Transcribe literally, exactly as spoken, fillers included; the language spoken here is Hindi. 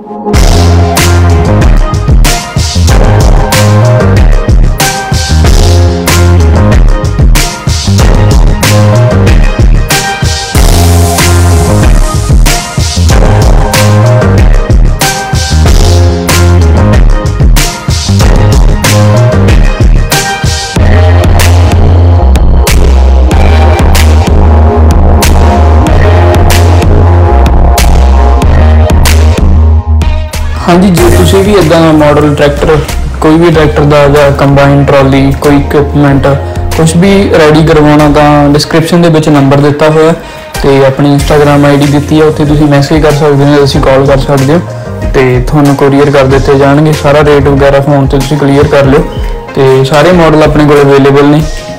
हाँ जी, जो तुसी भी इदा मॉडल ट्रैक्टर, कोई भी ट्रैक्टर का या कंबाइन ट्रॉली, कोई इक्विपमेंट कुछ भी रेडी करवाना तो डिस्क्रिप्शन के विच नंबर दिता हुआ तो अपनी इंस्टाग्राम आई डी दी है, उत्थे तुसी मैसेज कर सकते हो, तुसी कॉल कर सकते हो तो थोड़ा कुरियर कर दिते जाएंगे। सारा रेट वगैरह फोन से तुसी क्लीयर कर लो तो सारे मॉडल अपने को अवेलेबल ने।